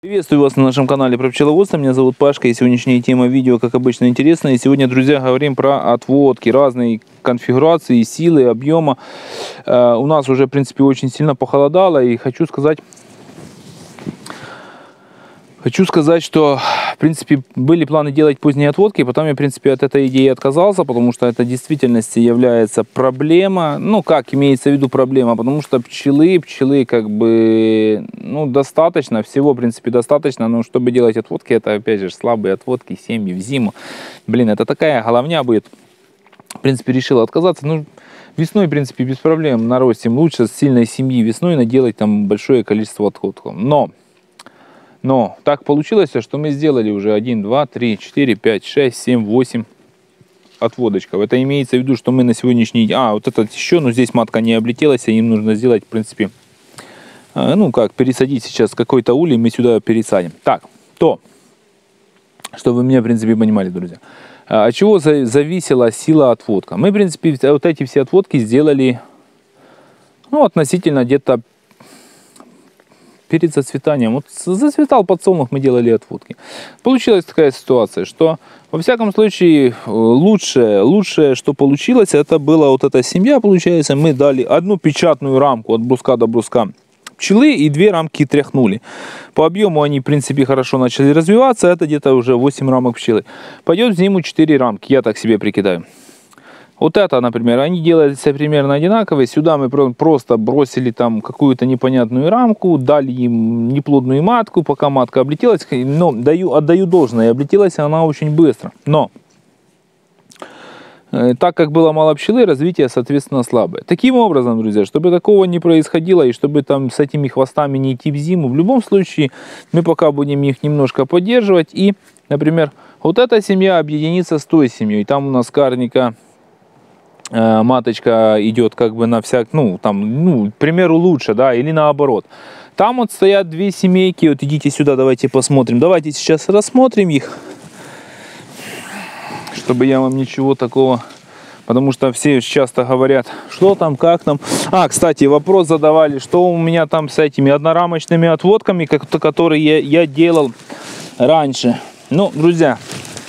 Приветствую вас на нашем канале про пчеловодство. Меня зовут Пашка, и сегодняшняя тема видео, как обычно, интересная. И сегодня, друзья, говорим про отводки, разные конфигурации, силы, объема. У нас уже, в принципе, очень сильно похолодало, и хочу сказать, что, в принципе, были планы делать поздние отводки, потом я, в принципе, от этой идеи отказался, потому что это в действительности является проблема. Ну, как имеется в виду проблема? Потому что пчелы как бы, ну, достаточно, всего, в принципе, достаточно, но чтобы делать отводки, это, опять же, слабые отводки, семьи в зиму. Блин, это такая головня будет. В принципе, решил отказаться. Ну, весной, в принципе, без проблем наростим. Лучше с сильной семьи весной наделать там большое количество отводков. Но так получилось, что мы сделали уже 1, 2, 3, 4, 5, 6, 7, 8 отводочков. Это имеется в виду, что мы на сегодняшний день... вот этот еще, но здесь матка не облетелась, и им нужно сделать, в принципе, ну как, пересадить сейчас какой-то улей, мы сюда пересадим. Так, чтобы вы меня, в принципе, понимали, друзья. От чего зависела сила отводка? Мы, в принципе, вот эти все отводки сделали, ну, относительно где-то перед зацветанием. Вот зацветал подсолнух, мы делали отводки. Получилась такая ситуация, что во всяком случае лучшее, что получилось, это была вот эта семья, получается. Мы дали одну печатную рамку от бруска до бруска пчелы и 2 рамки тряхнули. По объему они, в принципе, хорошо начали развиваться. Это где-то уже 8 рамок пчелы. Пойдет в зиму 4 рамки, я так себе прикидаю. Вот это, например, они делаются примерно одинаковые. Сюда мы просто бросили там какую-то непонятную рамку, дали им неплодную матку, пока матка облетелась. Но отдаю должное, облетелась она очень быстро. Но так как было мало пчелы, развитие, соответственно, слабое. Таким образом, друзья, чтобы такого не происходило и чтобы там с этими хвостами не идти в зиму, в любом случае мы пока будем их немножко поддерживать. И, например, вот эта семья объединится с той семьей. Там у нас карника... маточка идет как бы на всяк, к примеру, лучше, да, или наоборот. Там вот стоят 2 семейки, вот идите сюда, давайте посмотрим. Давайте сейчас рассмотрим их, чтобы я вам ничего такого, потому что все часто говорят, что там, как там. Кстати, вопрос задавали, что у меня там с этими однорамочными отводками, которые я делал раньше. Ну, друзья,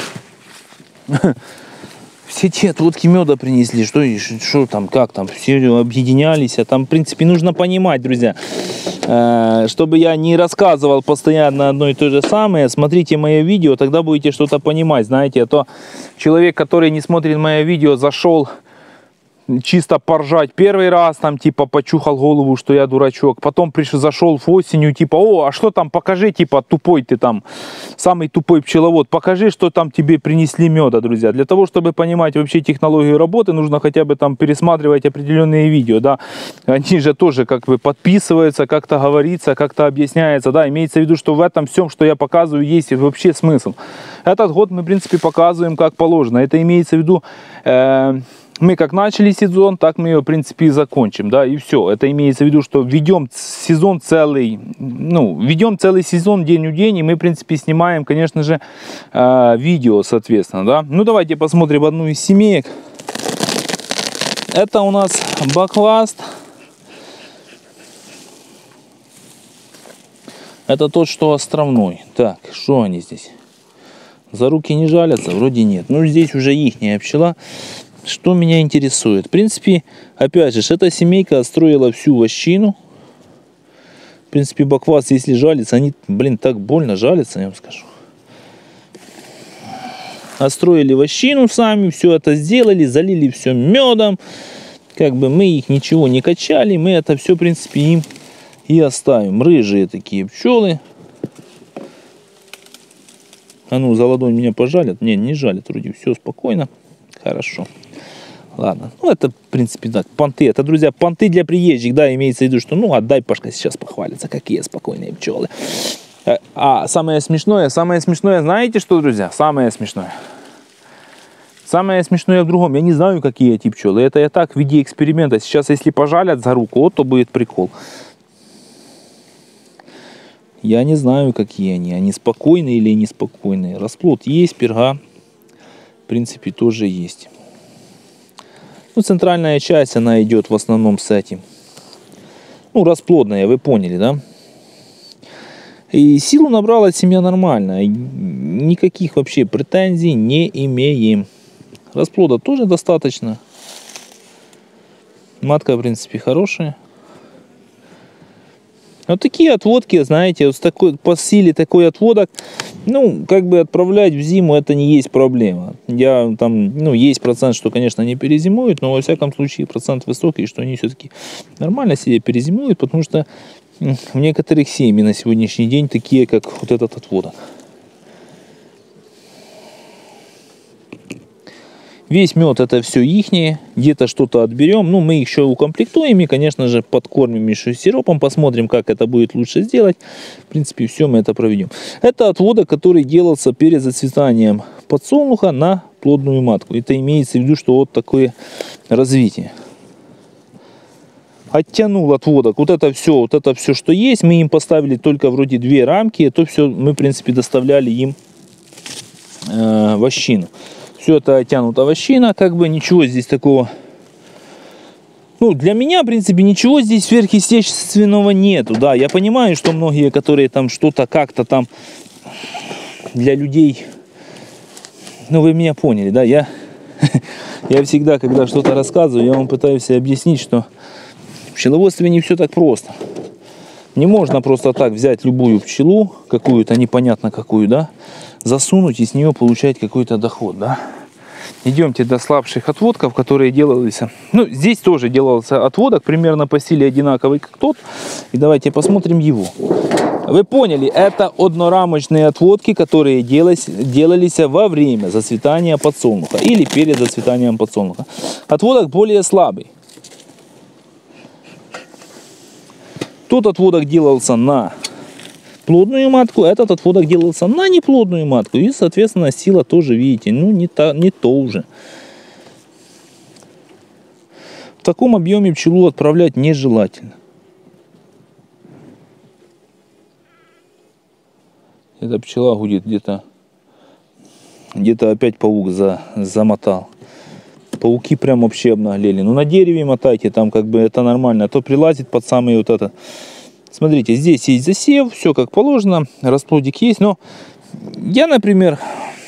все те отводки меда принесли, что там, как там, все объединялись. А там, в принципе, нужно понимать, друзья, чтобы я не рассказывал постоянно одно и то же самое. Смотрите мое видео, тогда будете что-то понимать, знаете. А то человек, который не смотрит мое видео, зашел чисто поржать первый раз, там типа почухал голову, что я дурачок, потом зашел осенью, типа, а что там, покажи, типа, тупой ты там, самый тупой пчеловод, покажи, что там тебе принесли меда, друзья. Для того, чтобы понимать вообще технологию работы, нужно хотя бы там пересматривать определенные видео, да, они же тоже как бы подписываются, как-то говорится, как-то объясняется, да, имеется в виду, что в этом всем, что я показываю, есть вообще смысл. Этот год мы, в принципе, показываем как положено, это имеется в виду... Мы как начали сезон, так мы ее, в принципе, и закончим, да, и все. Это имеется в виду, что ведем сезон целый, ведем целый сезон день в день, и мы, в принципе, снимаем, конечно же, видео, соответственно, да. Ну, давайте посмотрим одну из семеек. Это у нас бакласт. Это тот, что островной. Так, что они здесь? За руки не жалятся? Вроде нет. Ну, здесь уже ихняя пчела. Что меня интересует? В принципе, опять же, эта семейка отстроила всю вощину. В принципе, бакласт, если жалится, они, блин, так больно жалятся, я вам скажу. Отстроили вощину сами, все это сделали, залили все медом. Как бы мы их ничего не качали, мы это все, в принципе, им и оставим. Рыжие такие пчелы. А ну, за ладонь меня пожалят? Не, не жалят, вроде все спокойно. Хорошо. Ладно, ну это, в принципе, так, понты. Это, друзья, понты для приезжих, да, имеется в виду, что, отдай, Пашка сейчас похвалится, какие спокойные пчелы. А самое смешное, знаете что, друзья? Самое смешное в другом. Я не знаю, какие эти пчелы. Это я так в виде эксперимента. Сейчас, если пожалят за руку, вот то будет прикол. Я не знаю, какие они. Они спокойные или неспокойные. Расплод есть, перга, в принципе, тоже есть. Ну, центральная часть, она идет в основном с этим. Ну, расплодная, вы поняли, да? И силу набрала семья нормально. Никаких вообще претензий не имеем. Расплода тоже достаточно. Матка, в принципе, хорошая. Вот такие отводки, знаете, вот с такой, по силе такой отводок, ну, как бы отправлять в зиму, это не есть проблема. Я там, ну, есть процент, что, конечно, не перезимуют, но во всяком случае процент высокий, что они все-таки нормально себе перезимуют, потому что в некоторых семьях на сегодняшний день такие, как вот этот отводок. Весь мед это все ихнее, где-то что-то отберем, ну мы их еще укомплектуем и, конечно же, подкормим еще сиропом, посмотрим, как это будет лучше сделать. В принципе, все мы это проведем. Это отводок, который делался перед зацветанием подсолнуха на плодную матку. Это имеется в виду, что вот такое развитие. Оттянул отводок, вот это все, что есть, мы им поставили только вроде 2 рамки, это все мы, в принципе, доставляли им вощину. Все это оттянута вощина, как бы ничего здесь такого, ну, для меня, в принципе, ничего здесь сверхъестественного нету, да, я понимаю, что многие, которые там что-то как-то там для людей, ну, вы меня поняли, да, я всегда, когда что-то рассказываю, я вам пытаюсь объяснить, что в пчеловодстве не все так просто. Не можно просто так взять любую пчелу, какую-то непонятно какую, да, засунуть и с нее получать какой-то доход, да. Идемте до слабших отводков, которые делались. Ну, здесь тоже делался отводок, примерно по силе одинаковый, как тот. И давайте посмотрим его. Вы поняли, это однорамочные отводки, которые делались во время зацветания подсолнуха или перед зацветанием подсолнуха. Отводок более слабый. Тот отводок делался на плодную матку, этот отводок делался на неплодную матку. И, соответственно, сила тоже, видите, ну, не то уже. В таком объеме пчелу отправлять нежелательно. Эта пчела гудит где-то опять паук замотал. Пауки прям вообще обнаглели. Ну, на дереве мотайте, там как бы это нормально. А то прилазит под самый вот этот. Смотрите, здесь есть засев, все как положено, расплодик есть. Но я, например,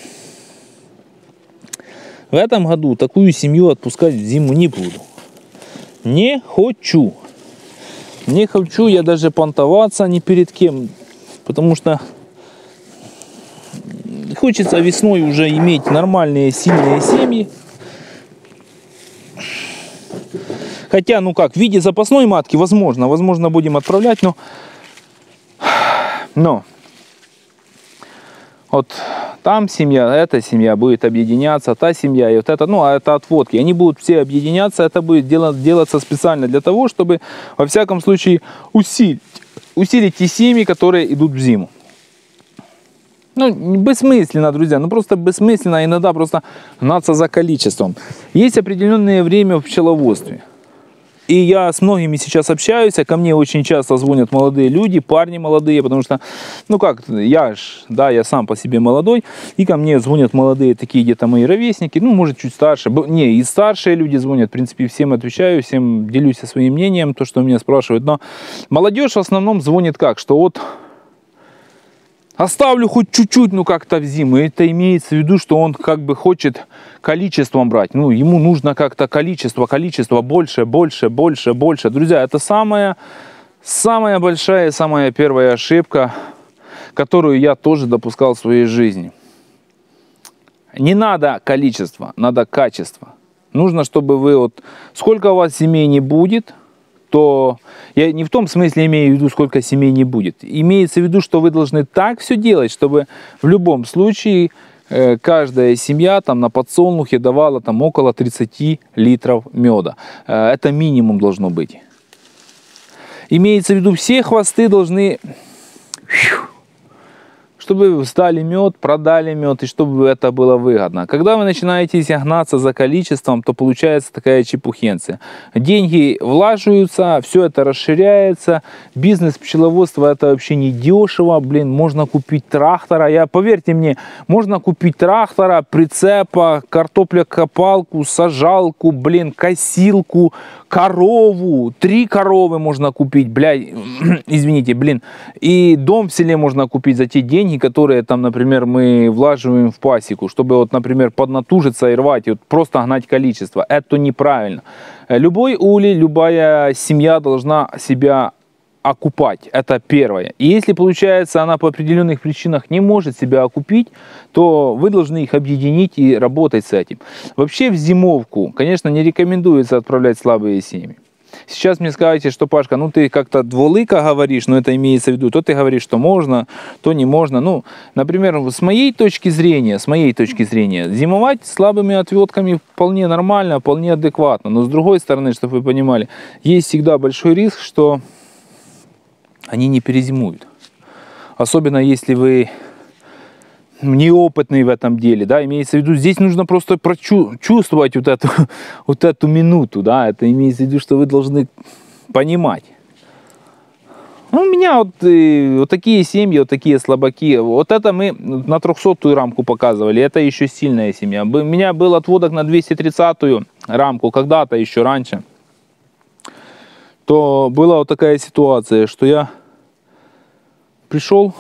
в этом году такую семью отпускать в зиму не буду. Не хочу. Не хочу я даже понтоваться ни перед кем. Потому что хочется весной уже иметь нормальные, сильные семьи. Хотя, ну как, в виде запасной матки, возможно будем отправлять, но вот там семья, эта семья будет объединяться, та семья и вот это, ну, а это отводки. Они будут все объединяться, это будет делаться специально для того, чтобы, во всяком случае, усилить те семьи, которые идут в зиму. Ну, бессмысленно, друзья, ну просто бессмысленно иногда просто гнаться за количеством. Есть определенное время в пчеловодстве. И я с многими сейчас общаюсь, а ко мне очень часто звонят молодые люди, парни молодые, потому что, ну как, я сам по себе молодой, и ко мне звонят молодые такие где-то мои ровесники, ну, может, чуть старше, не, и старшие люди звонят, в принципе, всем отвечаю, всем делюсь своим мнением, то, что меня спрашивают, но молодежь в основном звонит как, что вот оставлю хоть чуть-чуть, ну как-то в зиму. Это имеется в виду, что он как бы хочет количеством брать. Ну, ему нужно как-то количество, больше. Друзья, это самая большая, самая первая ошибка, которую я тоже допускал в своей жизни. Не надо количество, надо качество. Нужно, чтобы вы вот, сколько у вас семей не будет, то я не в том смысле имею в виду, сколько семей не будет. Имеется в виду, что вы должны так все делать, чтобы в любом случае каждая семья там на подсолнухе давала там около 30 литров меда. Это минимум должно быть. Имеется в виду, все хвосты должны, чтобы сдали мед, продали мед, и чтобы это было выгодно. Когда вы начинаете гнаться за количеством, то получается такая чепухенция. Деньги влаживаются, все это расширяется. Бизнес пчеловодства это вообще не дешево. Блин, можно купить трактора. Поверьте мне, можно купить трактора, прицепа, картофлекопалку, сажалку, блин, косилку, корову, 3 коровы можно купить, блядь, извините, блин, и дом в селе можно купить за те деньги, которые там, например, мы влаживаем в пасеку, чтобы вот, например, поднатужиться и рвать, и вот просто гнать количество. Это неправильно. Любой улей, любая семья должна себя окупать, это первое. И если, получается, она по определенных причинах не может себя окупить, то вы должны их объединить и работать с этим. Вообще в зимовку, конечно, не рекомендуется отправлять слабые семьи. Сейчас мне скажете, что, Пашка, ну ты как-то двулыко говоришь, но это имеется в виду, то ты говоришь, что можно, то не можно. Ну, например, с моей точки зрения, зимовать слабыми отводками вполне нормально, вполне адекватно. Но с другой стороны, чтобы вы понимали, есть всегда большой риск, что они не перезимуют. Особенно если вы неопытный в этом деле, да, имеется в виду, здесь нужно просто чувствовать вот эту минуту, да, это имеется в виду, что вы должны понимать. Ну, у меня вот такие семьи, вот такие слабаки, вот это мы на 300-ю рамку показывали, это еще сильная семья. У меня был отводок на 230-ю рамку, когда-то еще раньше, то была вот такая ситуация, что я пришел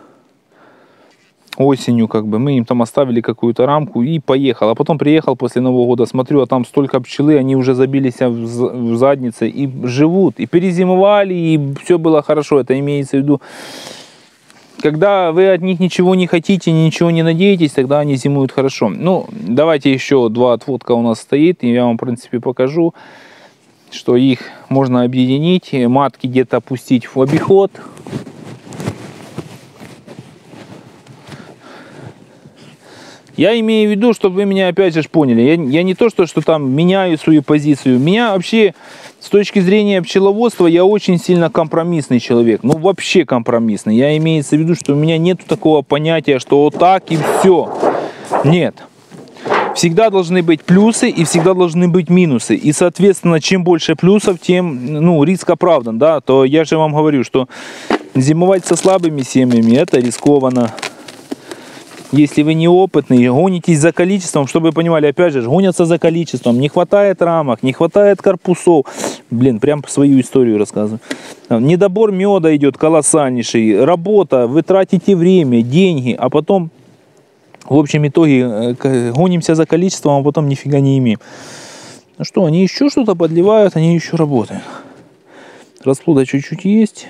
осенью, как бы, мы им там оставили какую-то рамку и поехал. А потом приехал после Нового года, смотрю, а там столько пчелы, они уже забились в заднице и живут, и перезимовали, и все было хорошо. Это имеется в виду, когда вы от них ничего не хотите, ничего не надеетесь, тогда они зимуют хорошо. Ну, давайте еще 2 отводка у нас стоит, и я вам, в принципе, покажу, что их можно объединить, матки где-то опустить в обиход. Я имею в виду, чтобы вы меня опять же поняли, я не то, что там меняю свою позицию. Меня вообще, с точки зрения пчеловодства, я очень сильно компромиссный человек. Ну, вообще компромиссный. Я имею в виду, что у меня нет такого понятия, что вот так и все. Нет. Всегда должны быть плюсы и всегда должны быть минусы. И, соответственно, чем больше плюсов, тем, ну, риск оправдан, да. То я же вам говорю, что зимовать со слабыми семьями, это рискованно. Если вы неопытный, гонитесь за количеством, чтобы вы понимали, опять же, гонятся за количеством. Не хватает рамок, не хватает корпусов. Блин, прям свою историю рассказываю. Недобор меда идет колоссальнейший. Работа, вы тратите время, деньги, а потом, в общем итоге, гонимся за количеством, а потом нифига не имеем. Ну что, они еще что-то подливают, они еще работают. Расплода чуть-чуть есть.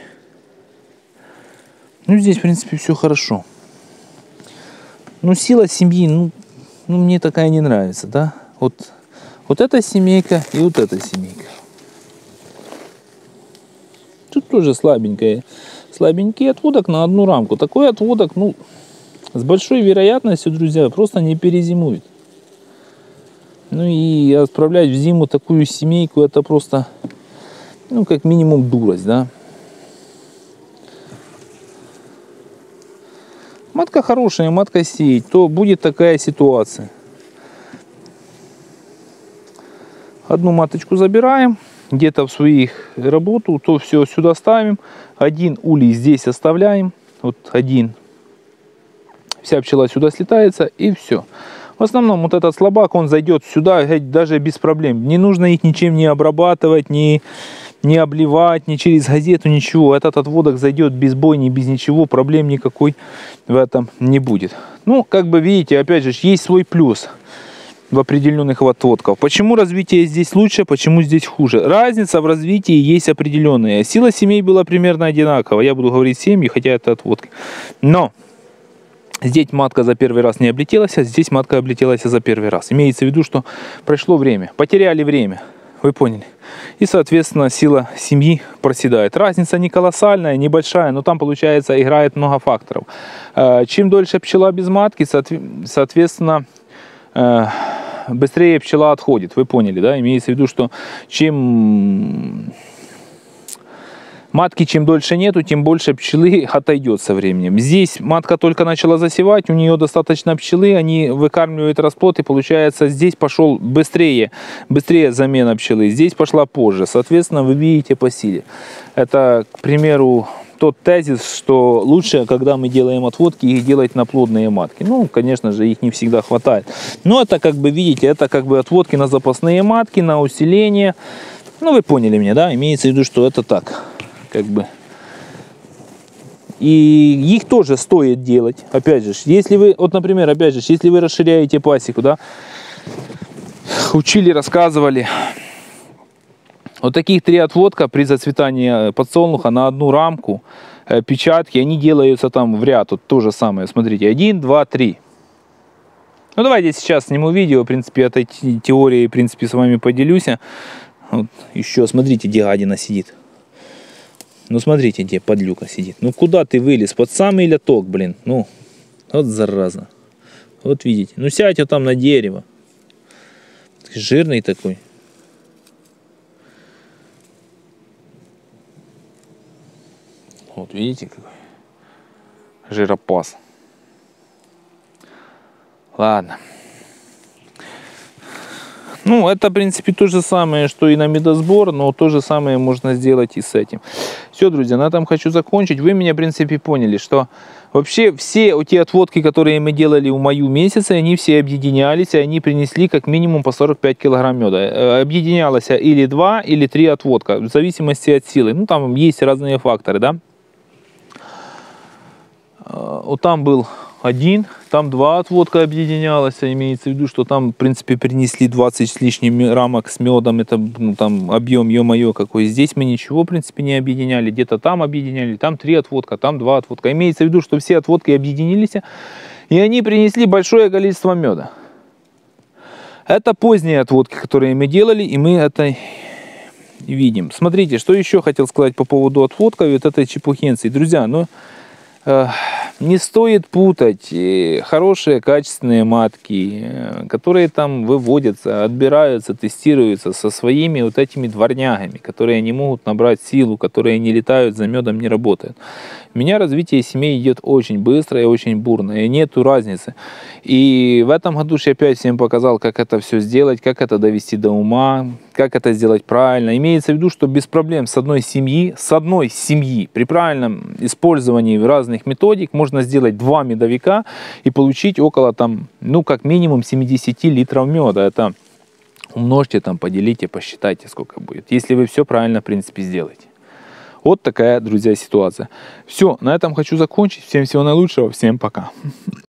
Ну, здесь, в принципе, все хорошо. Ну, сила семьи, ну мне такая не нравится, да? Вот эта семейка и вот эта семейка. Тут тоже слабенький отводок на 1 рамку. Такой отводок, ну, с большой вероятностью, друзья, просто не перезимует. Ну и отправлять в зиму такую семейку, это просто, ну, как минимум дурость, да? Матка хорошая, матка сеять, то будет такая ситуация. Одну маточку забираем, где-то в своих работу, то все сюда ставим. 1 улей здесь оставляем, вот 1. Вся пчела сюда слетается и все. В основном вот этот слабак, он зайдет сюда даже без проблем. Не нужно их ничем не обрабатывать, не обливать, ни через газету, ничего. Этот отводок зайдет без бойни, без ничего, проблем никакой в этом не будет. Ну, как бы видите, опять же, есть свой плюс в определенных отводках. Почему развитие здесь лучше, почему здесь хуже? Разница в развитии есть определенная. Сила семей была примерно одинаковая. Я буду говорить семьи, хотя это отводки. Но здесь матка за первый раз не облетелась, а здесь матка облетелась за первый раз. Имеется в виду, что прошло время, потеряли время. Вы поняли? И, соответственно, сила семьи проседает. Разница не колоссальная, небольшая, но там, получается, играет много факторов. Чем дольше пчела без матки, соответственно, быстрее пчела отходит. Вы поняли, да? Имеется в виду, что чем матки, чем дольше нету, тем больше пчелы отойдет со временем. Здесь матка только начала засевать, у нее достаточно пчелы, они выкармливают расплод, и получается, здесь пошел быстрее замена пчелы, здесь пошла позже. Соответственно, вы видите по силе. Это, к примеру, тот тезис, что лучше, когда мы делаем отводки, их делать на плодные матки. Ну, конечно же, их не всегда хватает. Но это, как бы, видите, это как бы отводки на запасные матки, на усиление. Ну, вы поняли меня, да? Имеется в виду, что это так, как бы. И их тоже стоит делать. Опять же, если вы, вот, например, опять же, если вы расширяете пасеку, да, учили, рассказывали. Вот таких 3 отводка при зацветании подсолнуха на одну рамку, печатки, они делаются там в ряд. Вот то же самое. Смотрите, 1, 2, 3. Ну, давайте сейчас сниму видео, в принципе, этой теорией, в принципе, с вами поделюсь. Вот еще, смотрите, где гадина сидит. Ну, смотрите, где подлюка сидит. Ну, куда ты вылез? Под самый ляток, блин. Ну, вот зараза. Вот видите. Ну, сядь вот там на дерево. Жирный такой. Вот видите, какой жиропас. Ладно. Ну, это, в принципе, то же самое, что и на медосбор, но то же самое можно сделать и с этим. Все, друзья, на этом хочу закончить. Вы меня, в принципе, поняли, что вообще все те отводки, которые мы делали в маю месяце, они все объединялись, и они принесли как минимум по 45 килограмм меда. Объединялось или 2, или 3 отводка, в зависимости от силы. Ну, там есть разные факторы, да. Вот там был 1, там 2 отводка объединялось, имеется в виду, что там, в принципе, принесли 20 с лишним рамок с медом, это, ну, там объем, ё-моё, какой. Здесь мы ничего, в принципе, не объединяли, где-то там объединяли, там 3 отводка, там 2 отводка. Имеется в виду, что все отводки объединились, и они принесли большое количество меда. Это поздние отводки, которые мы делали, и мы это видим. Смотрите, что еще хотел сказать по поводу отводков и вот этой чепухенции. Друзья, ну, не стоит путать хорошие качественные матки, которые там выводятся, отбираются, тестируются со своими вот этими дворнягами, которые не могут набрать силу, которые не летают за медом, не работают. У меня развитие семей идет очень быстро и очень бурно, и нету разницы. И в этом году я опять всем показал, как это все сделать, как это довести до ума, как это сделать правильно. Имеется в виду, что без проблем с одной семьи при правильном использовании разных методик можно сделать 2 медовика и получить около там, ну, как минимум 70 литров меда. Это умножьте, там, поделите, посчитайте, сколько будет, если вы все правильно, в принципе, сделаете. Вот такая, друзья, ситуация. Все, на этом хочу закончить. Всем всего наилучшего, всем пока.